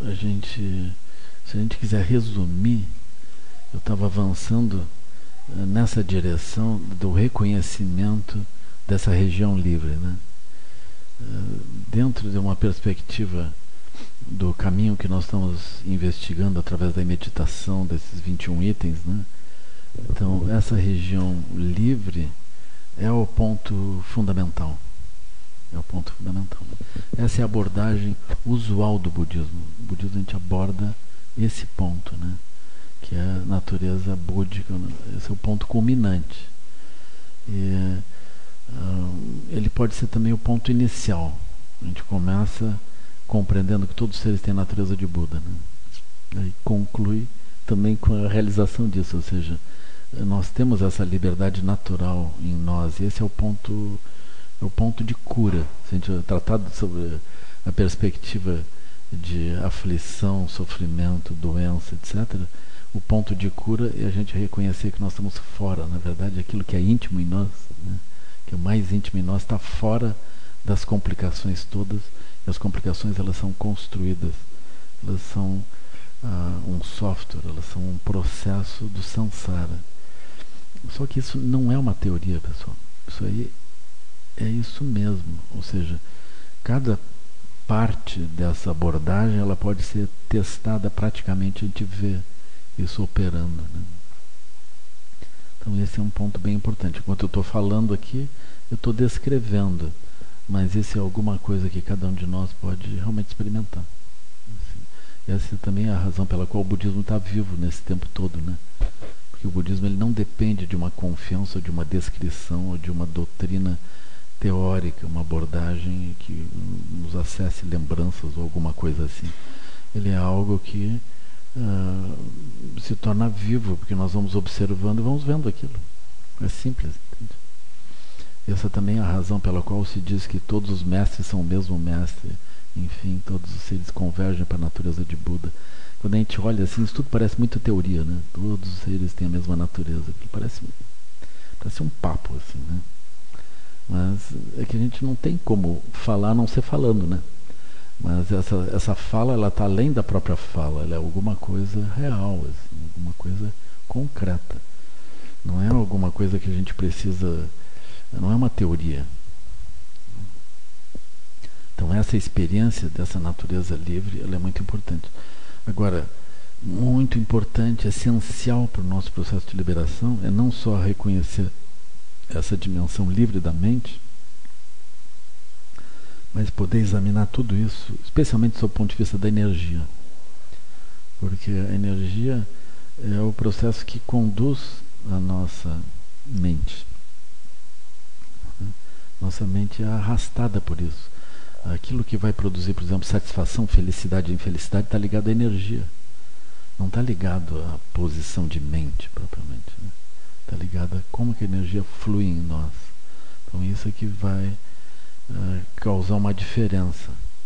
se a gente quiser resumir, eu estava avançando nessa direção do reconhecimento dessa região livre, né? Dentro de uma perspectiva do caminho que nós estamos investigando através da meditação desses 21 itens, né? Então, essa região livre é o ponto fundamental. É o ponto fundamental. Essa é a abordagem usual do budismo. No budismo a gente aborda esse ponto, né? Que é a natureza búdica. Esse é o ponto culminante. E ele pode ser também o ponto inicial. A gente começa compreendendo que todos os seres têm a natureza de Buda, né? Aí conclui também com a realização disso, ou seja, nós temos essa liberdade natural em nós, e esse é o ponto de cura. Se a gente tratar sobre a perspectiva de aflição, sofrimento, doença, etc., o ponto de cura é a gente reconhecer que nós estamos fora, na verdade, aquilo que é íntimo em nós, né? Que é o mais íntimo em nós está fora das complicações todas, e as complicações elas são construídas, elas são um software, elas são um processo do samsara. Só que isso não é uma teoria, pessoal. Isso aí é isso mesmo. Ou seja, cada parte dessa abordagem ela pode ser testada praticamente, a gente vê isso operando, né? Então esse é um ponto bem importante. Enquanto eu estou falando aqui, eu estou descrevendo, mas isso é alguma coisa que cada um de nós pode realmente experimentar. Assim, essa também é a razão pela qual o budismo está vivo nesse tempo todo, né? Porque o budismo ele não depende de uma confiança, ou de uma descrição, ou de uma doutrina teórica, uma abordagem que nos acesse lembranças ou alguma coisa assim. Ele é algo que se torna vivo, porque nós vamos observando e vamos vendo aquilo. É simples, entende? Essa também é a razão pela qual se diz que todos os mestres são o mesmo mestre. Enfim, todos os seres convergem para a natureza de Buda. Quando a gente olha assim, isso tudo parece muito teoria, né? Todos os seres têm a mesma natureza. Parece um papo, assim, né? Mas é que a gente não tem como falar a não ser falando, né? Mas essa fala, ela está além da própria fala. Ela é alguma coisa real, assim, alguma coisa concreta. Não é alguma coisa que a gente precisa... Não é uma teoria. Então essa experiência dessa natureza livre, ela é muito importante. Agora, muito importante, essencial para o nosso processo de liberação é não só reconhecer essa dimensão livre da mente, mas poder examinar tudo isso, especialmente do ponto de vista da energia. Porque a energia é o processo que conduz a nossa mente. Nossa mente é arrastada por isso. Aquilo que vai produzir, por exemplo, satisfação, felicidade e infelicidade está ligado à energia. Não está ligado à posição de mente, propriamente, né? Está ligado a como que a energia flui em nós. Então isso é que vai causar uma diferença.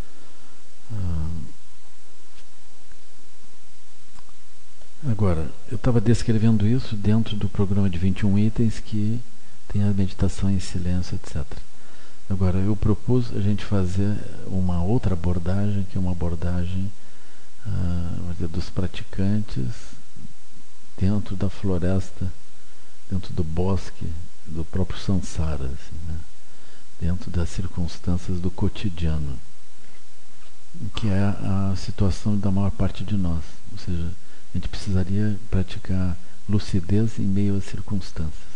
Agora, eu estava descrevendo isso dentro do programa de 21 itens que tem a meditação em silêncio, etc. Agora, eu propus a gente fazer uma outra abordagem, que é uma abordagem dos praticantes dentro da floresta, dentro do bosque, do próprio samsara, assim, né? Dentro das circunstâncias do cotidiano, que é a situação da maior parte de nós. Ou seja, a gente precisaria praticar lucidez em meio às circunstâncias.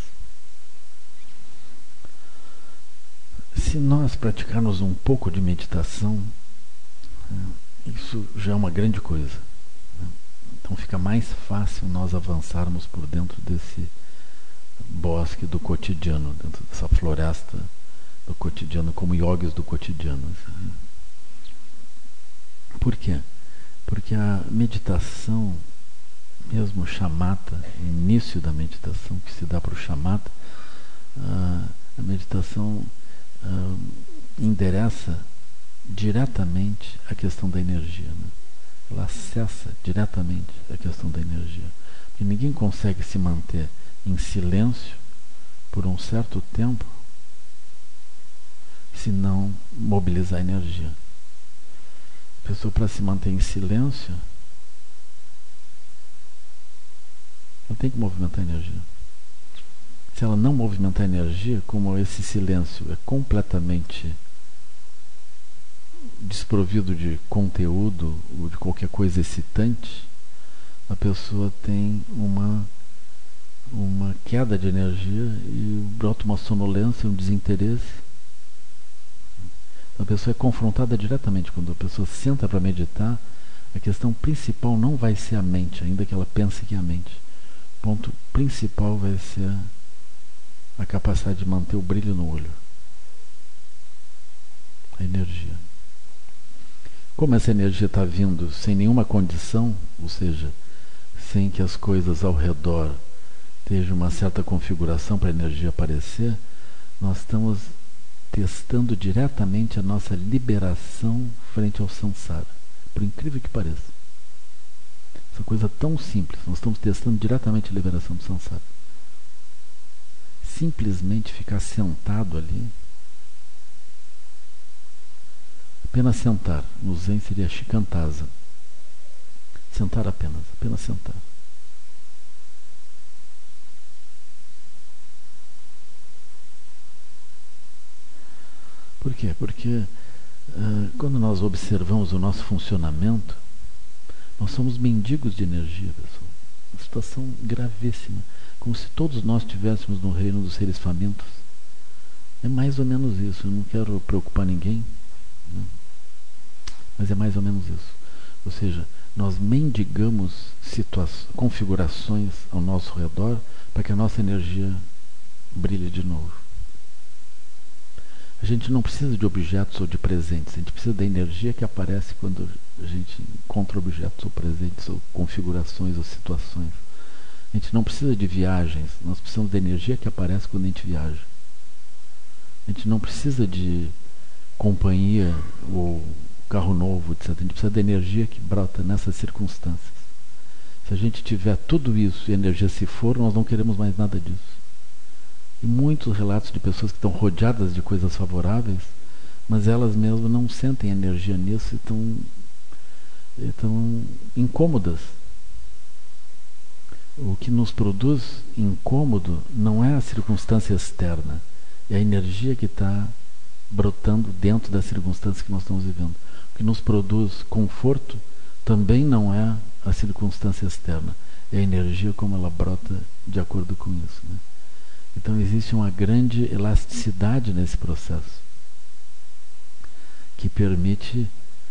Se nós praticarmos um pouco de meditação, isso já é uma grande coisa, né? Então fica mais fácil nós avançarmos por dentro desse bosque do cotidiano, dentro dessa floresta do cotidiano, como yogis do cotidiano, assim. Por quê? Porque a meditação, mesmo o shamatha, o início da meditação que se dá para o shamatha, a meditação endereça diretamente a questão da energia, né? Ela acessa diretamente a questão da energia. Porque ninguém consegue se manter em silêncio por um certo tempo se não mobilizar a energia. A pessoa, para se manter em silêncio, ela tem que movimentar a energia. Se ela não movimentar a energia, como esse silêncio é completamente desprovido de conteúdo ou de qualquer coisa excitante, a pessoa tem uma queda de energia e brota uma sonolência, um desinteresse. A pessoa é confrontada diretamente. Quando a pessoa senta para meditar, a questão principal não vai ser a mente, ainda que ela pense que é a mente. O ponto principal vai ser a capacidade de manter o brilho no olho, a energia. Como essa energia está vindo sem nenhuma condição, ou seja, sem que as coisas ao redor tenham uma certa configuração para a energia aparecer, nós estamos testando diretamente a nossa liberação frente ao samsara, por incrível que pareça. Essa coisa tão simples, nós estamos testando diretamente a liberação do samsara. Simplesmente ficar sentado ali, apenas sentar, no Zen seria Shikantasa. Sentar apenas sentar. Por quê? Porque quando nós observamos o nosso funcionamento, nós somos mendigos de energia, pessoal. Uma situação gravíssima. Como se todos nós estivéssemos no reino dos seres famintos. É mais ou menos isso. Eu não quero preocupar ninguém, né? Mas é mais ou menos isso. Ou seja, nós mendigamos configurações ao nosso redor para que a nossa energia brilhe de novo. A gente não precisa de objetos ou de presentes, a gente precisa da energia que aparece quando a gente encontra objetos ou presentes ou configurações ou situações. A gente não precisa de viagens, nós precisamos da energia que aparece quando a gente viaja. A gente não precisa de companhia ou carro novo, etc. A gente precisa da energia que brota nessas circunstâncias. Se a gente tiver tudo isso e a energia se for, nós não queremos mais nada disso. E muitos relatos de pessoas que estão rodeadas de coisas favoráveis, mas elas mesmas não sentem energia nisso e estão incômodas. O que nos produz incômodo não é a circunstância externa, é a energia que está brotando dentro das circunstâncias que nós estamos vivendo. O que nos produz conforto também não é a circunstância externa, é a energia como ela brota de acordo com isso, né? Então existe uma grande elasticidade nesse processo que permite,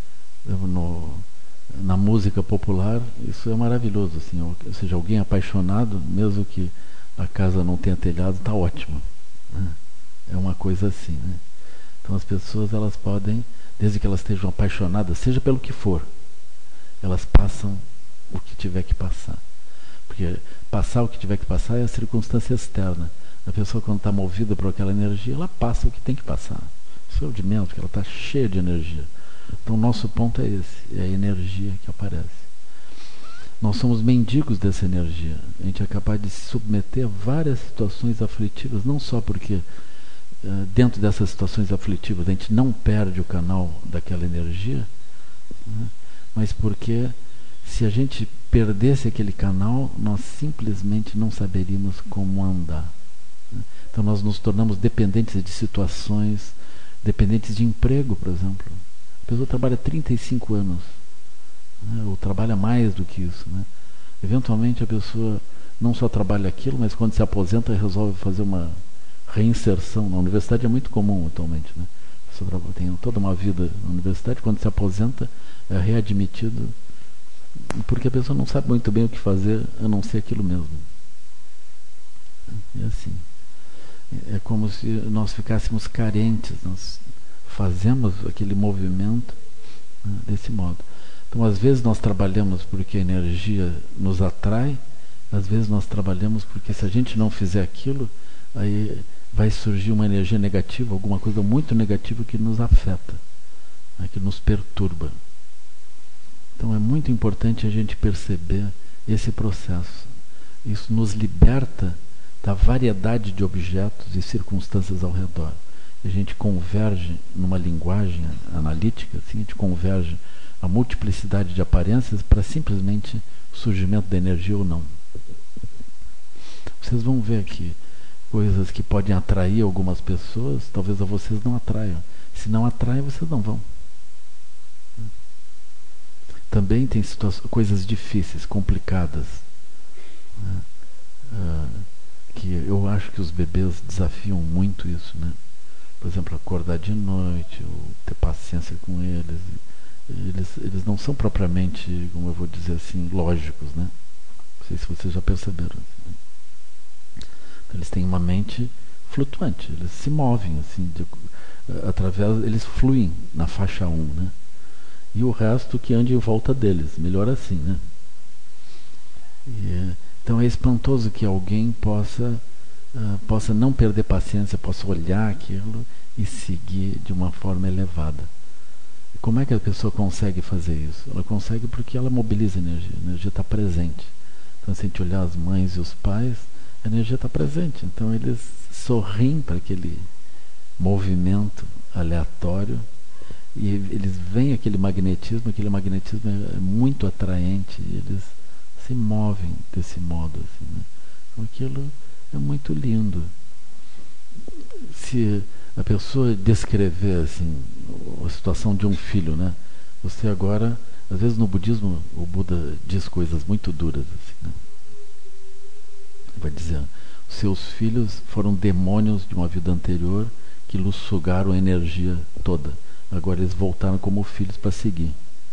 na música popular, isso é maravilhoso, assim, ou seja, alguém apaixonado, mesmo que a casa não tenha telhado, está ótimo, né? É uma coisa assim, né? Então as pessoas, elas podem, desde que elas estejam apaixonadas, seja pelo que for, elas passam o que tiver que passar, porque passar o que tiver que passar é a circunstância externa. A pessoa, quando está movida por aquela energia, ela passa o que tem que passar. Isso é o de menos, porque ela está cheia de energia. Então o nosso ponto é esse, é a energia que aparece. Nós somos mendigos dessa energia. A gente é capaz de se submeter a várias situações aflitivas, não só porque dentro dessas situações aflitivas a gente não perde o canal daquela energia, né? Mas porque se a gente perdesse aquele canal, nós simplesmente não saberíamos como andar. Então nós nos tornamos dependentes de situações, dependentes de emprego, por exemplo. A pessoa trabalha 35 anos, né, ou trabalha mais do que isso, né? Eventualmente a pessoa não só trabalha aquilo, mas quando se aposenta resolve fazer uma reinserção. Na universidade é muito comum atualmente, né? A pessoa tem toda uma vida na universidade, quando se aposenta é readmitido, porque a pessoa não sabe muito bem o que fazer a não ser aquilo mesmo. É assim. É como se nós ficássemos carentes, nós fazemos aquele movimento, né, desse modo. Então, às vezes nós trabalhamos porque a energia nos atrai, às vezes nós trabalhamos porque se a gente não fizer aquilo, aí vai surgir uma energia negativa, alguma coisa muito negativa que nos afeta, né, que nos perturba. Então é muito importante a gente perceber esse processo. Isso nos liberta da variedade de objetos e circunstâncias ao redor. A gente converge numa linguagem analítica, assim, a gente converge a multiplicidade de aparências para simplesmente o surgimento da energia ou não. Vocês vão ver aqui coisas que podem atrair algumas pessoas, talvez a vocês não atraiam. Se não atraem, vocês não vão. Também tem coisas difíceis, complicadas, né? Que eu acho que os bebês desafiam muito isso, né? Por exemplo, acordar de noite, ou ter paciência com eles. Eles não são propriamente, como eu vou dizer assim, lógicos, né? Não sei se vocês já perceberam. Né? Então, eles têm uma mente flutuante, eles se movem assim, eles fluem na faixa 1, né? E o resto que ande em volta deles, melhor assim, né? Então é espantoso que alguém possa não perder paciência, possa olhar aquilo e seguir de uma forma elevada. Como é que a pessoa consegue fazer isso? Ela consegue porque ela mobiliza a energia está presente. Então, se a gente olhar as mães e os pais, a energia está presente. Então, eles sorriem para aquele movimento aleatório e eles veem aquele magnetismo é muito atraente e eles se movem desse modo. Assim, né? Então, aquilo é muito lindo. Se a pessoa descrever assim, a situação de um filho, né? Você agora, às vezes no budismo, o Buda diz coisas muito duras. Assim, né? Vai dizer, seus filhos foram demônios de uma vida anterior que lhes sugaram a energia toda. Agora eles voltaram como filhos para seguir.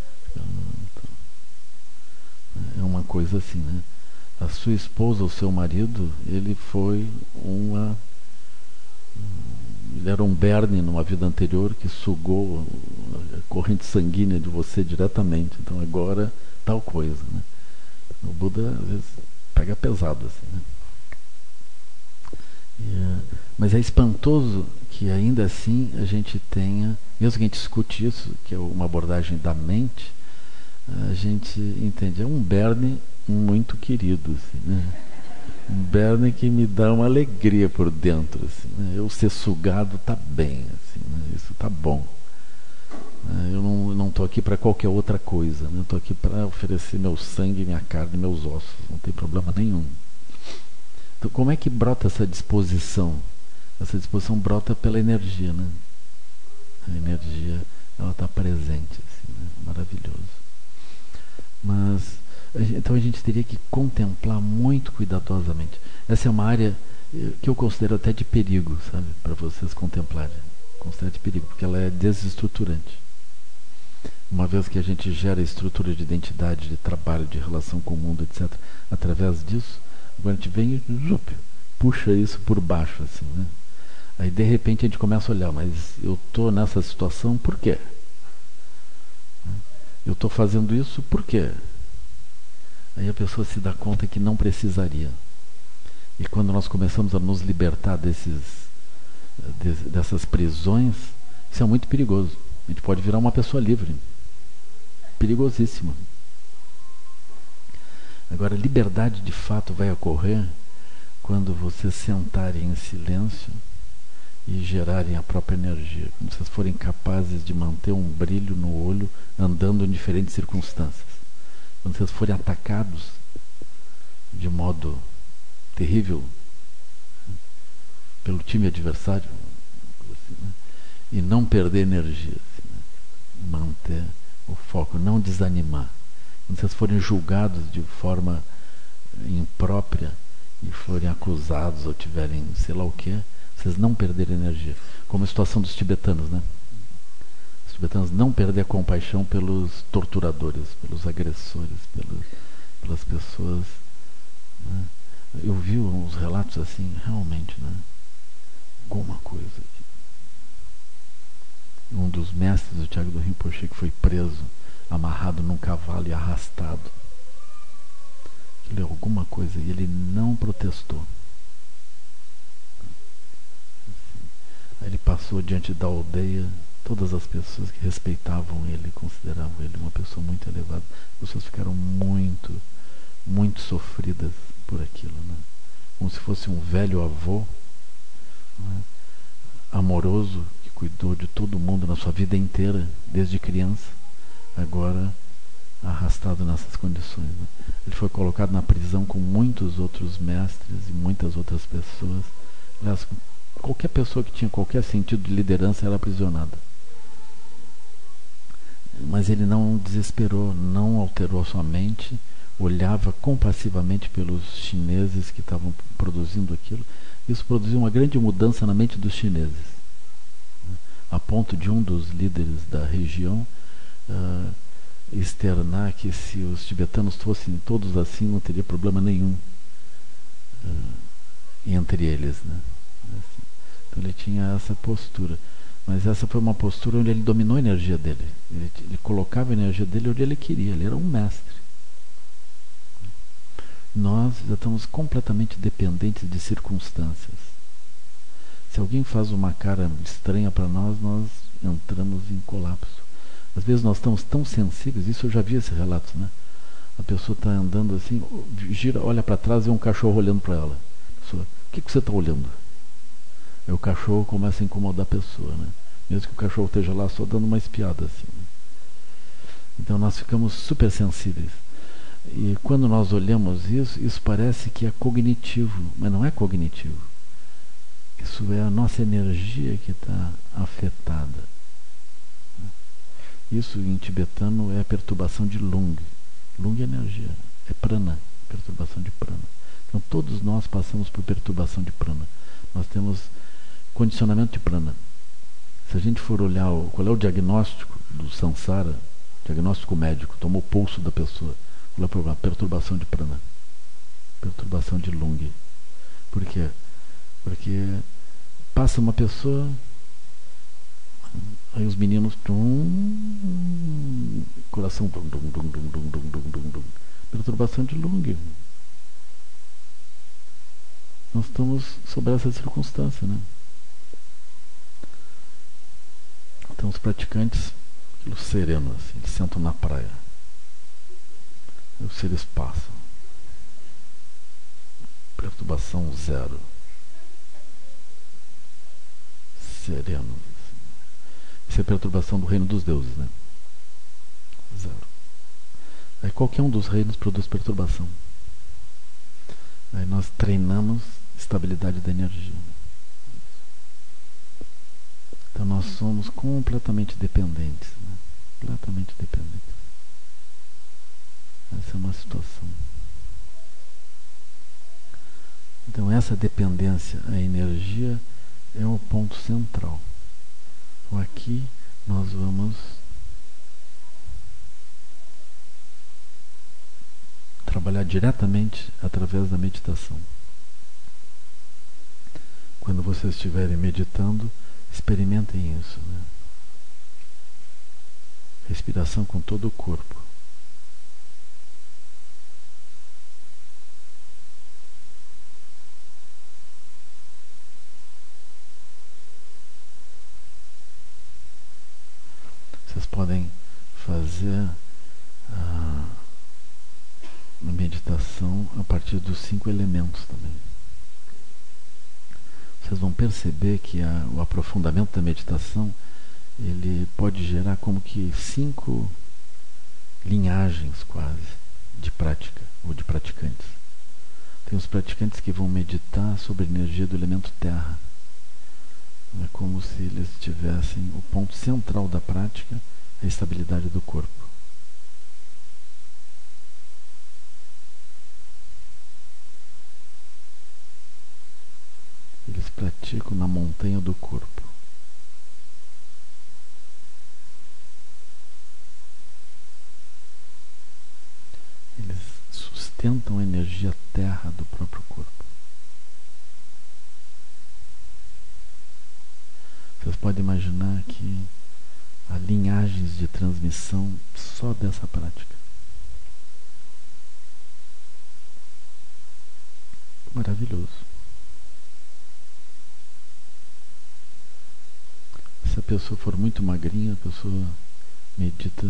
É uma coisa assim, né? A sua esposa, o seu marido, ele era um berne numa vida anterior que sugou a corrente sanguínea de você diretamente. Então agora tal coisa, né? O Buda às vezes pega pesado assim, né? Mas é espantoso que ainda assim a gente tenha, mesmo que a gente escute isso, que é uma abordagem da mente, a gente entende, é um berne muito querido, assim, né? Um berne que me dá uma alegria por dentro, assim, né? Eu ser sugado tá bem, assim, né? Isso tá bom. Eu não estou aqui para qualquer outra coisa, né? Eu estou aqui para oferecer meu sangue, minha carne, meus ossos, não tem problema nenhum. Então, como é que brota essa disposição? Essa disposição brota pela energia, né? A energia, ela está presente, assim, né? Maravilhoso. Mas então a gente teria que contemplar muito cuidadosamente. Essa é uma área que eu considero até de perigo, sabe? Para vocês contemplarem. Considero de perigo, porque ela é desestruturante. Uma vez que a gente gera estrutura de identidade, de trabalho, de relação com o mundo, etc., através disso, agora a gente vem e puxa isso por baixo, assim, né? Aí de repente a gente começa a olhar, mas eu estou nessa situação por quê? Eu estou fazendo isso por quê? Aí a pessoa se dá conta que não precisaria. E quando nós começamos a nos libertar dessas prisões, isso é muito perigoso. A gente pode virar uma pessoa livre. Perigosíssima. Agora, a liberdade de fato vai ocorrer quando vocês sentarem em silêncio e gerarem a própria energia. Quando vocês forem capazes de manter um brilho no olho andando em diferentes circunstâncias. Quando vocês forem atacados de modo terrível pelo time adversário, assim, né? E não perder energia, assim, né? Manter o foco, não desanimar. Quando vocês forem julgados de forma imprópria e forem acusados ou tiverem sei lá o que, vocês não perderem energia. Como a situação dos tibetanos, né? Os tibetanos não perder a compaixão pelos torturadores, pelos agressores, pelas pessoas, né? Eu vi uns relatos assim, realmente, né? Alguma coisa. Um dos mestres do Thiago do Rinpoche que foi preso, amarrado num cavalo e arrastado. Ele alguma coisa e ele não protestou. Aí ele passou diante da aldeia, todas as pessoas que respeitavam ele, consideravam ele uma pessoa muito elevada. As pessoas ficaram muito, muito sofridas por aquilo, né? Como se fosse um velho avô, né? Amoroso, que cuidou de todo mundo na sua vida inteira, desde criança, agora arrastado nessas condições, né? Ele foi colocado na prisão com muitos outros mestres e muitas outras pessoas. Aliás, qualquer pessoa que tinha qualquer sentido de liderança era aprisionada. Mas ele não desesperou, não alterou sua mente, olhava compassivamente pelos chineses que estavam produzindo aquilo. Isso produziu uma grande mudança na mente dos chineses, a ponto de um dos líderes da região externar que se os tibetanos fossem todos assim, não teria problema nenhum entre eles, né? Assim. Então ele tinha essa postura. Mas essa foi uma postura onde ele dominou a energia dele. Ele colocava a energia dele onde ele queria. Ele era um mestre. Nós já estamos completamente dependentes de circunstâncias. Se alguém faz uma cara estranha para nós, nós entramos em colapso. Às vezes nós estamos tão sensíveis, isso eu já vi esse relato, né? A pessoa está andando assim, gira, olha para trás e vê um cachorro olhando para ela. A pessoa, o que você está olhando? Aí o cachorro começa a incomodar a pessoa, né? Mesmo que o cachorro esteja lá só dando uma espiada assim, né? Então nós ficamos super sensíveis. E quando nós olhamos isso, isso parece que é cognitivo, mas não é cognitivo. Isso é a nossa energia que está afetada. Isso em tibetano é a perturbação de Lung. Lung é energia, é prana, perturbação de prana. Então todos nós passamos por perturbação de prana. Nós temos condicionamento de prana. Se a gente for olhar qual é o diagnóstico do samsara, diagnóstico médico, tomou o pulso da pessoa, qual é o problema? Perturbação de prana, perturbação de Lung. Por quê? Porque passa uma pessoa, aí os meninos, coração, perturbação de Lung. Nós estamos sob essa circunstância, né? Então os praticantes, aquilo sereno, assim, eles sentam na praia. Os seres passam. Perturbação zero. Sereno. Assim. Isso é perturbação do reino dos deuses, né? Zero. Aí qualquer um dos reinos produz perturbação. Aí nós treinamos estabilidade da energia. Então nós somos completamente dependentes, né? Completamente dependentes. Essa é uma situação. Então essa dependência à energia é o ponto central. Então aqui nós vamos trabalhar diretamente através da meditação. Quando vocês estiverem meditando, experimentem isso, né? Respiração com todo o corpo. Vocês podem fazer a meditação a partir dos 5 elementos também. Vocês vão perceber que o aprofundamento da meditação ele pode gerar como que 5 linhagens quase de prática ou de praticantes. Tem os praticantes que vão meditar sobre a energia do elemento terra. É como se eles tivessem o ponto central da prática, a estabilidade do corpo. Eles praticam na montanha do corpo. Eles sustentam a energia terra do próprio corpo. Vocês podem imaginar que há linhagens de transmissão só dessa prática. Maravilhoso. Se a pessoa for muito magrinha, a pessoa medita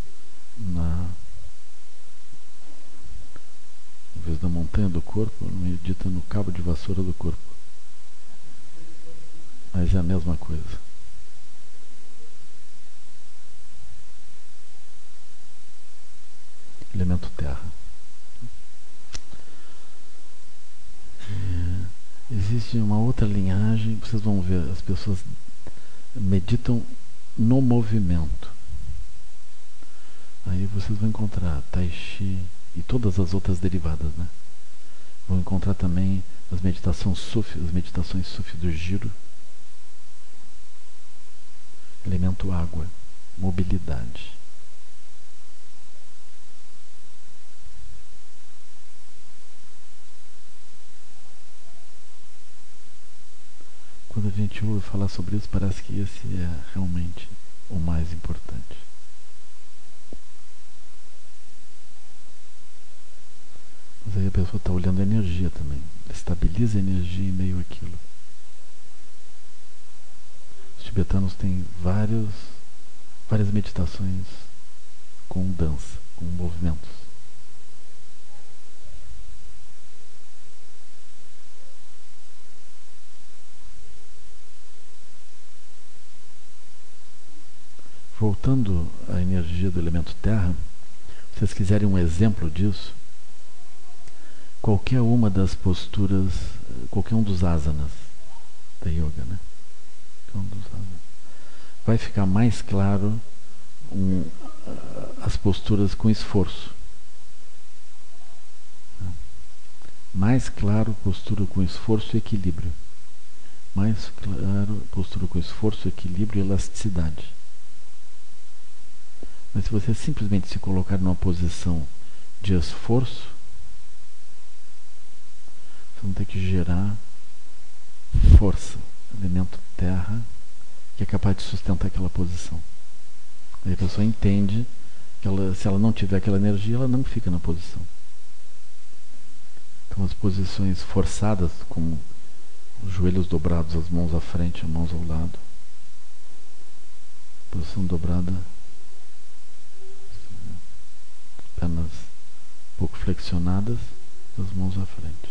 em vez da montanha do corpo, medita no cabo de vassoura do corpo. Mas é a mesma coisa. elemento terra. Existe uma outra linhagem, vocês vão ver, as pessoas meditam no movimento. Aí vocês vão encontrar Tai Chi e todas as outras derivadas, né? Vão encontrar também as meditações Sufi do giro. Elemento água, mobilidade. Quando a gente ouve falar sobre isso, parece que esse é realmente o mais importante. Mas aí a pessoa está olhando a energia também. Estabiliza a energia em meio àquilo. Os tibetanos têm várias meditações com dança, com movimentos. Voltando à energia do elemento terra, se vocês quiserem um exemplo disso, qualquer uma das posturas, qualquer um dos asanas da yoga, né? Vai ficar mais claro as posturas com esforço. Mais claro postura com esforço e equilíbrio. Mais claro postura com esforço, equilíbrio e elasticidade. Mas se você simplesmente se colocar numa posição de esforço, você vai ter que gerar força, elemento terra, que é capaz de sustentar aquela posição. Aí a pessoa entende que se ela não tiver aquela energia, ela não fica na posição. Então as posições forçadas, como os joelhos dobrados, as mãos à frente, as mãos ao lado, posição dobrada, pernas um pouco flexionadas, as mãos à frente.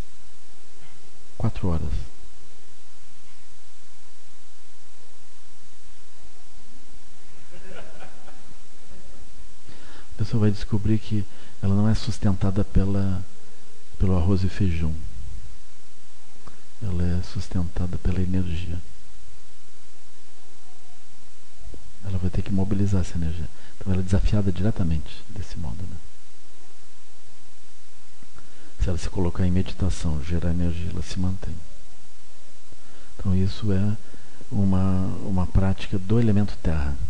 4 horas. A pessoa vai descobrir que ela não é sustentada pelo arroz e feijão. Ela é sustentada pela energia. Ela vai ter que mobilizar essa energia. Então ela é desafiada diretamente desse modo, né? Se ela se colocar em meditação, gerar energia, ela se mantém. Então isso é uma prática do elemento terra.